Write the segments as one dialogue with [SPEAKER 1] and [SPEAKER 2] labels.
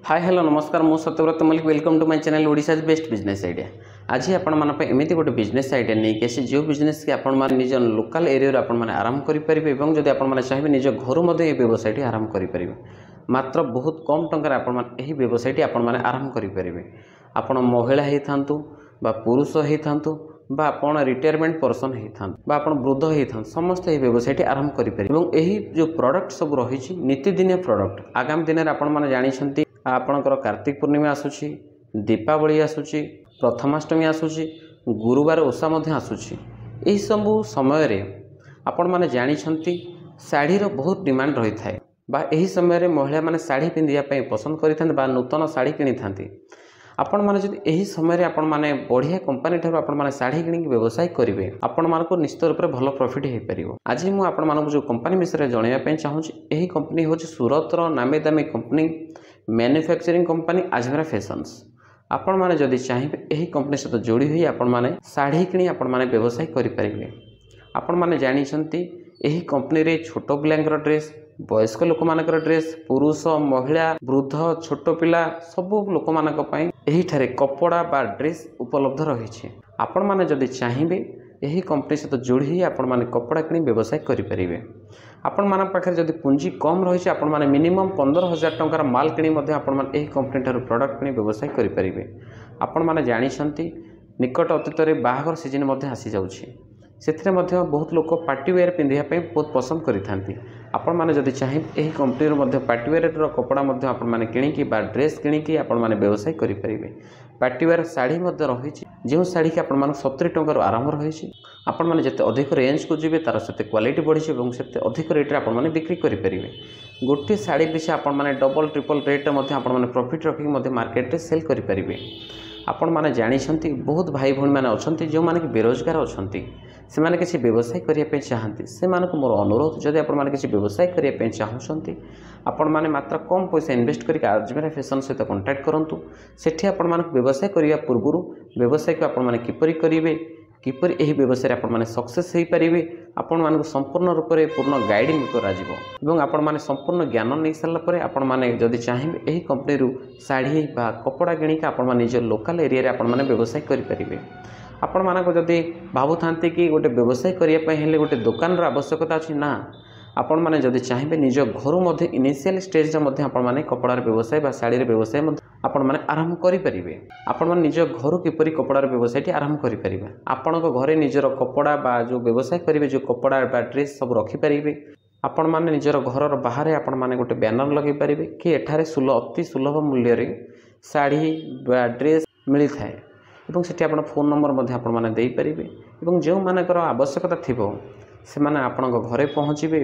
[SPEAKER 1] हाय hello नमस्कार मु Satyabrata Mallik welcome to my channel Odisha best business idea. आज आपण मान एमती गोटे बिजनेस आइडिया नहीं कि जो बिजनेस की आपण मान निज लोकल एरिया आपण मान आरंभ करेंगे और जब आपण चाहिए निज घर मध्य व्यवसायटी आरंभ करेंगे। मात्र बहुत कम टंकार आपण यही व्यवसायटी आपण मान आरंभ करेंगे। आपण महिला होता बा पुरुष होता बा आपण रिटायरमेंट पर्सन होता बा आपण वृद्ध होता समस्त यह व्यवसायटी आरंभ करेंगे। यही जो प्रोडक्ट सब रही नीतिदिनिया प्रोडक्ट आगामी दिन में आपण मैंने जानते आपणकर कार्तिक पूर्णिमा आसूची, दीपावली आसूची, प्रथमाष्टमी आसूची, गुरुवार ओषा आसूची। यही सब समय रे आपण मैंने जानते शाढ़ीर बहुत डिमांड रही थाए बा यही समय महिला माने शाढ़ी पिंधिया पसंद करिथांते बा नूतन शाढ़ी किनी थांती। आपण माने जदि एही समय रे आपण माने बढ़िया कंपनी ठार आपण माने शाढ़ी किनी व्यवसाय करेंगे आपण मानको निश्चित रूप से भल प्रॉफिट हो पारिबो। आज मु आपण मानको जो कंपनी विषय जानवा पे चाहूँगी यही कंपनी हूँ सूरतर नामी दामी company manufacturing company Ajmera fashions. आपण माने जदि चाहिए यही कंपनी सहित जोड़ी हुई आपण माने शाढ़ी किनी आपण माने व्यवसाय करेंगे। आपण माने जानिछंती यही कंपनी रे छोट पिलांकर ड्रेस, वयस्क लोक मानकर ड्रेस, पुरुष महिला वृद्ध छोट पिला सब लोक मानक पई एही ठारे कपड़ा बा ड्रेस उपलब्ध रही। आपण माने जदि चाहिए यही कंपनी सहित जोड़ी हुई आपण माने कपड़ा किनी व्यवसाय करेंगे। आपण मान पाखे जदि पुंजी कम रही आपण माने मिनिमम 15,000 टंकार माल किनी मध्य आपण माने एही कंपनी ठार प्रोडक्ट किनी व्यवसाय करेंगे। आपण माने जानिछंती निकट अतीत में बाहाघर सीजन मध्य आसी जाउछि से बहुत लोक पार्टीवेयर पिंधिया बहुत पसंद करिथांती। आपण माने जदि चाहिए यही कंपनी मध्य पार्टीवेयर कपड़ा मध्य आपण माने किणिकी बा ड्रेस किणिकी आपण माने व्यवसाय करेंगे। पार्टीवेयर शाढ़ी मध्य रही जो शाढ़ी की आपण 70 टंकार आरंभ रही आपण माने जते अधिक रेंज को जीवे तार से क्वालिटी बढ़ी से अधिक रेट्रे आपण माने बिक्री करेंगे। गोटे शाढ़ी पिछा आपण माने डबल ट्रिपल रेट आपण माने प्रॉफिट रखिक मार्केट रे सेल करेंगे। आपण माने जानिछंती बहुत भाई भौणी माने अछंती जो माने बेरोजगार अछंती से माने किसी व्यवसाय करिया चाहती से मानक मोर अनुरोध जदि आपण माने किसी व्यवसाय करिया चाहूछंती आपण माने मात्र कम पैसा इन्वेस्ट करके अजमेरा फैशन सहित कांटेक्ट करंतु। सेठी आपण माने व्यवसाय करिया पूर्व व्यवसाय को आपण माने किपरि करिवे किपरि एही व्यवसाय आपण माने सक्सेस हेई परिबे आपण माने संपूर्ण रूप से पूर्ण गाइडिंग करा जिवो एवं आपण माने संपूर्ण ज्ञान नै सारला परे आपण माने जदि चाहिबे एही कंपनी रु साड़ी बा कपड़ा किणी के आपण माने निज लोकल एरिया रे आपण माने व्यवसाय करि परिबे। आपण मानक जदि भावुथांती कि गोटे व्यवसाय करिया पय हेले गोटे दुकान रो आवश्यकता अछि ना आपण माने जदि चाहिए निज घर मध्य इनिशियल स्टेज रे मध्य आपण माने कपड़ार व्यवसाय बा साड़ी रे व्यवसाय मध्य आपण माने आरंभ करि परिबे। आपण माने निज घर किपरि कपड़ार व्यवसायटी आरंभ करि परिबे। आपण को घरे निजर कपड़ा बा जो व्यवसाय करिवे जो कपड़ा बा ड्रेस सब रखि परिबे। आपण माने निजर घरर बाहर आपण माने गोटे बैनर लगे परिबे कि एठारे अति सुलभ मूल्य रे साड़ी बा ड्रेस मिली थाए एवं सेठी आपण फोन नंबर मध्य आपण माने देई परिबे एवं जो मानकर आवश्यकता थिबो से माने आपण घरे पहुँचे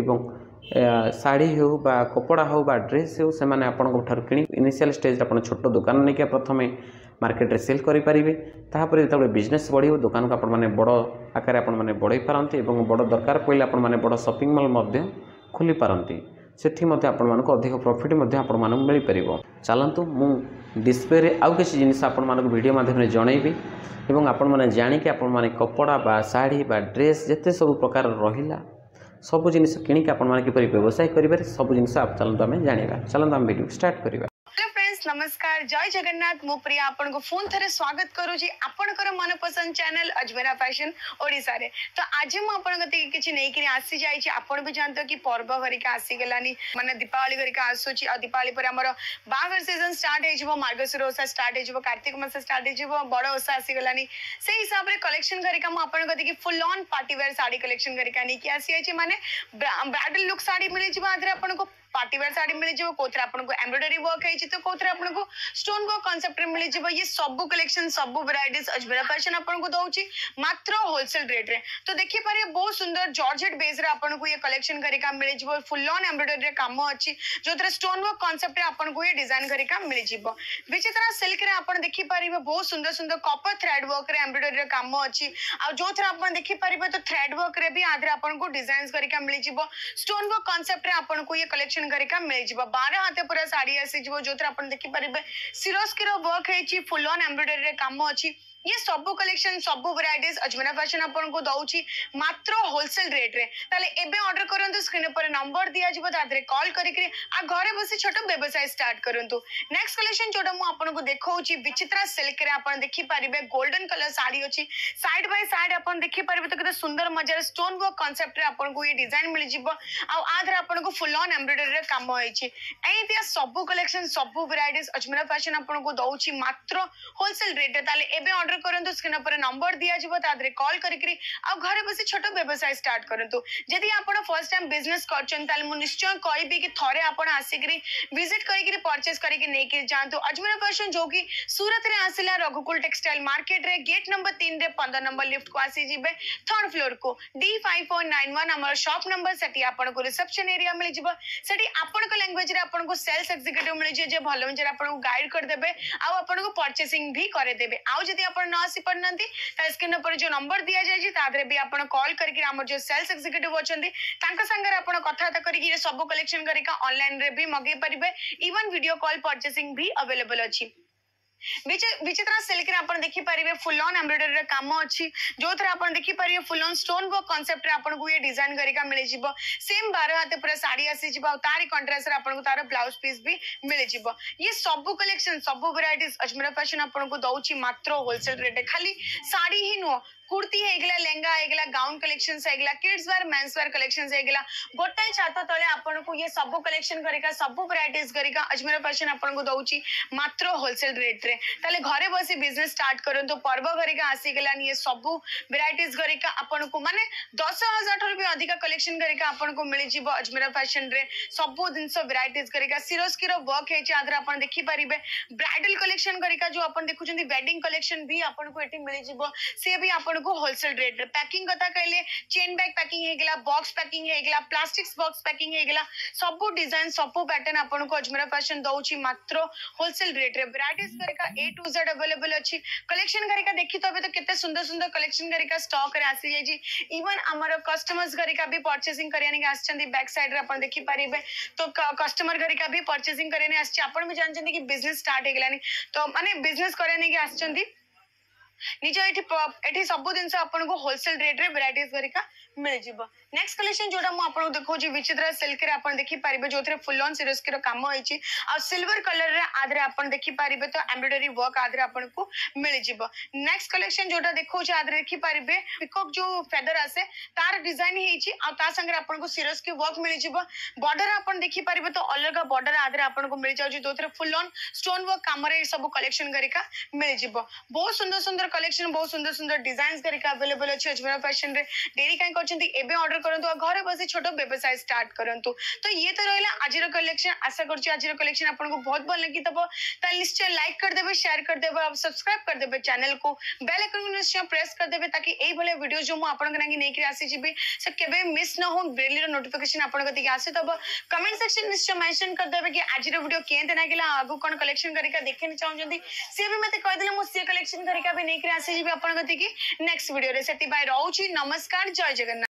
[SPEAKER 1] एवं साड़ी हो बा कपड़ा हो बा ड्रेस हो से माने आपण कि इनिशियल स्टेज आपण छोट दुकान नहीं प्रथम मार्केट रे सेल करेंगे। तापर जो बिजनेस बढ़ो दुकान को आपण बड़ आकार आपण मैंने बढ़ई पारती और बड़ दरकार पड़े आपण मैंने बड़ शॉपिंग मॉल खोली पारती सेठी आपण मानक अधिक प्रॉफिट आपण मानक मिल पार। चलतु मु डिस्प्ले आउ किसी जिनिस आपण मानक वीडियो माध्यम जनइबी एवं आपण माने जानिके आपण माने कपड़ा बा साड़ी बा ड्रेस जिते सब प्रकार रहिला सब जिनिस किणिक आपण माने किपरि व्यवसाय करिबार सब जिनिस आप चलतु आमे जानिबा। चलतु आमे वीडियो स्टार्ट करिबा।
[SPEAKER 2] नमस्कार जय जगन्नाथ मु प्रिया आपन को फोन थरे स्वागत करू जी आपनकर मनपसंद चैनल अजमेरा फैशन ओडिसा रे। तो आज मु आपन गति किछि नै कि आसी जाई छी आपन भी जानतो कि पर्व घरिका आसी गेलानी माने दीपावली घरिका आसु छी। दीपावली पर हमर बागर सीजन स्टार्ट हे जिवो मार्गशीर ओसा स्टार्ट हे जिवो कार्तिक मास स्टार्ट हे जिवो बड़ ओसा आसी गेलानी से हिसाब रे कलेक्शन घरिका मु आपन गति कि full on party wear sari collection घरिका नै कि आसी छी माने ब्राइडल लुक साड़ी मिले जिवो आदरे आपन को पार्टी वेयर साड़ी मिले जिवो कोथरे आपन को एम्ब्रॉयडरी वर्क है तो कोथरे आपन को स्टोन वर्क कांसेप्ट रे मिले जिवो। ये सब कलेक्शन सब वैरायटीज अजमेरा फैशन आपन को दउची मात्र होलसेल रेट रे। तो देखि पारे बहुत सुंदर जॉर्जेट बेस रे आपन को ये कलेक्शन करिका मिले जिवो फुल ऑन एम्ब्रॉयडरी रे काम अछि जोथरे स्टोन वर्क कांसेप्ट रे आपन को ये डिजाइन करिका मिले जिवो। विचित्रा सिल्क रे आपन देखि पारिबे बहुत सुंदर सुंदर कॉपर थ्रेड वर्क रे एम्ब्रॉयडरी रे काम अछि आ जोथरे आपन देखि पारिबे तो थ्रेड वर्क रे भी आधरे आपन को डिजाइंस करिका मिले जिवो। स्टोन वर्क कांसेप्ट रे आपन को ये कलेक्शन करिका मिल जिवो। 12 हाथे पूरा साड़ी आसी जिवो जोथरे आपन देखि परिबे सिरोस्की रो वर्क हेची फुल ऑन एम्ब्रॉयडरी रे काम अछि ये सब कलेक्शन सब वैराइटीज अजमेरा फैशन आपन को दउची मात्र होलसेल रेट रे ताले एबे ऑर्डर करंतु स्क्रीन पर नंबर दिया जिवो तादरे कॉल करिकरी आ घरे बसी छोट व्यवसाय स्टार्ट करंतु। नेक्स्ट कलेक्शन जोटा मु आपन को देखौची विचित्रा सिल्क रे आपन देखि परिबे गोल्डन कलर साड़ी अछि साइड बाय साइड आपन देखि परिबे तो केते सुंदर मजार स्टोन वर्क कांसेप्ट रे आपन को ये डिजाइन मिल जिवो आ आधर आपन को फुल ऑन एम्ब्रॉयडरी रे काम होइछि। एतिया सब कलेक्शन सब वैराइटीज अजमेरा फैशन आपन को दउची मात्र होलसेल रेट रे ताले एबे ऑर्डर करंतु स्क्रीन पर नंबर दिया जिवो तादरे कॉल करिकरी आ घरे बसी छोट व्यवसाय स्टार्ट करंतु। जदि आपण फर्स्ट टाइम बिजनेस करछन ताले मु निश्चय कहबी कि थरे आपण आसिकरी विजिट करिकरी परचेस करिकरी नेकी जानतो अजमेरा फैशन जो कि सूरत रे आसिला रघुकुल टेक्सटाइल मार्केट रे गेट नंबर 3 रे 15 नंबर लिफ्ट को आसी जिबे थर्ड फ्लोर को D5491 हमर शॉप नंबर सेठी आपण को रिसेप्शन एरिया मिल जिवो सेठी आपण को लैंग्वेज रे आपण को सेल्स एग्जीक्यूटिव मिल जे भलो जे आपण को गाइड कर देबे आ आपण को परचेसिंग भी करे देबे। आ जदि आपण न आसी परनंती त स्क्रीन पर जो नंबर दिया जाय जी तादरे भी आपण कॉल करके हमर जो सेल्स एग्जीक्यूटिव अछंती तांका संगे आपण कथाता करिकि सब कलेक्शन करिका ऑनलाइन रे भी मगे परिबे इवन वीडियो कॉल परचेसिंग भी अवेलेबल अछि। विचित्रा सिल्क रे आपण देखि परिबे फुल ऑन एम्ब्रॉयडरी रे काम अछि जो थरा आपण देखि परिबे full on stone work concept रे आपण को ये डिजाइन करिका मिले जिवो सेम 12 हाथे पूरा साड़ी आसी जिवो आ तारी कंट्रास्ट रे आपण को तार ब्लाउज पीस भी मिले जिवो। ये सब कलेक्शन सब वैराइटीज अजमेरा फैशन आपण को दउची मात्र होलसेल रेट खाली साड़ी ही नो कुर्ती हेगला लहंगा हेगला गाउन कलेक्शंस हेगला kids wear men's wear collections हेगला गोटाई छात तळे आपण को ये सब कलेक्शन करिका सब वैराइटीज करिका अजमेरा फैशन आपण को दउची मात्र होलसेल रेट रे ताले घरे बसी बिजनेस स्टार्ट करंतो पर्व करिका आसी गेला ये सब वैराइटीज करिका आपण को माने 10000 ठर भी अधिक कलेक्शन करिका आपण को मिलि जिवो अजमेरा फैशन रे सब दिनस वैराइटीज करिका सिरोस्की रो वर्क हे आदर आपण देखि परिबे ब्राइडल कलेक्शन करिका जो आपण देखुचंदी वेडिंग कलेक्शन भी आपण को एठी मिलि जिवो से भी आपण को होलसेल रेट रे पैकिंग कथा कहले चेन बैग पैकिंग हेगला बॉक्स पैकिंग हेगला प्लास्टिक बॉक्स पैकिंग हेगला सब डिजाइन सब पैटर्न आपण को अजमेरा फैशन दउची मात्र होलसेल रेट रे वैराइटीज करिका A to Z अवेलेबल अछि कलेक्शन करिका देखि तबे तो केते सुंदर सुंदर कलेक्शन करिका स्टॉक रे आसी जाई जी इवन हमर कस्टमर्स करिका भी परचेसिंग करियानी के आछंदी बैक साइड रे आपण देखि परिबे तो कस्टमर करिका भी परचेसिंग करियानी आछि आपण भी जानछंदी कि बिजनेस स्टार्ट हेगलानी तो माने बिजनेस करियानी के आछंदी निज एठी सब दिन आपन को होलसेल रेट रे वैराइटीज करिका मिल जिवो। नेक्स्ट कलेक्शन जोटा मु आपन को देखौ जी विचित्रा सिल्क रे आपन देखि पारिबे जोथरे फुल ऑन सिरोस्की रो काम होइची आ सिल्वर कलर रे आदरे आपन देखि पारिबे तो एम्ब्रॉयडरी वर्क आदरे आपन को मिल जिवो। नेक्स्ट कलेक्शन जोटा देखौ छी आदरे देखि पारिबे पिकॉक जो फेदर आसे तार डिजाइन हेइची आ ता संगे आपन को सिरोस्की वर्क मिल जिवो बॉर्डर आपन देखि पारिबे तो अलग बॉर्डर आदरे आपन को मिल जाउ जी जोथरे फुल ऑन स्टोन वर्क काम रे सब कलेक्शन करिका मिल जिवो। बहुत सुंदर सुंदर कलेक्शन बहुत सुंदर सुंदर डिजाइन्स करिका अवेलेबल अछि अजमेरा फैशन रे डेरी काई करछंती एबे ऑर्डर करंतु आ घरे बसी छोटो व्यवसाय स्टार्ट करंतु। तो ये तो रहला आजिर कलेक्शन आशा करछि आजिर कलेक्शन आपन को बहुत भल लगी तब त निश्चय लाइक कर देबे शेयर कर देबे और सब्सक्राइब कर देबे चैनल को बेल आइकन को निश्चय प्रेस कर देबे ताकि एई भले वीडियो जो मु आपन के नै कि आसी जिबे से केबे मिस न हो डेली रो नोटिफिकेशन आपन कति आसे तब कमेंट सेक्शन निश्चय मेंशन कर देबे कि आजिर वीडियो केंते ना गेला आगु कोन कलेक्शन करिका देखनि चाहउजंती से भी मते कह देले मु से कलेक्शन करिका भी नै कि आसी जिबे आपन कति कि नेक्स्ट वीडियो रे सेति बाय रहउची नमस्कार जय जगन्नाथ।